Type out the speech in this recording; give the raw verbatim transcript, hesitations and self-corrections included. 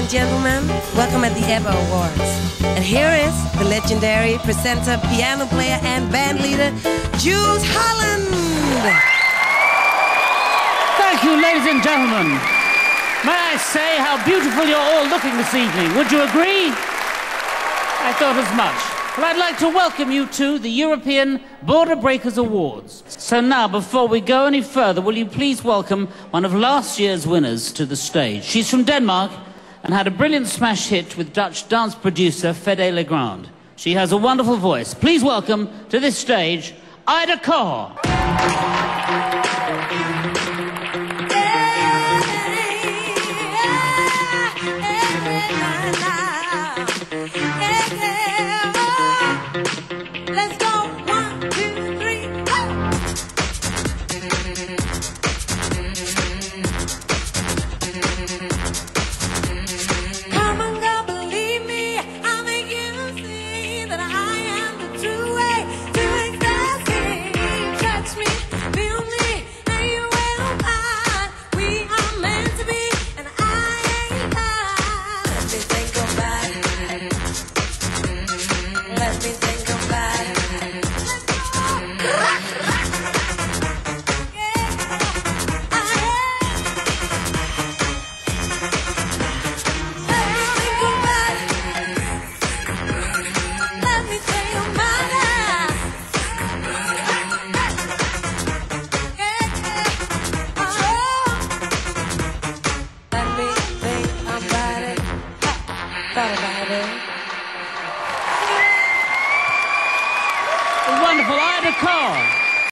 and gentlemen, welcome at the ABBA Awards. And here is the legendary presenter, piano player, and band leader, Jools Holland. Thank you, ladies and gentlemen. May I say how beautiful you're all looking this evening. Would you agree? I thought as much. Well, I'd like to welcome you to the European Border Breakers Awards. So now, before we go any further, will you please welcome one of last year's winners to the stage. She's from Denmark and had a brilliant smash hit with Dutch dance producer Fede Legrand. She has a wonderful voice. Please welcome to this stage, Ida Korr. Wonderful, Ida Korr.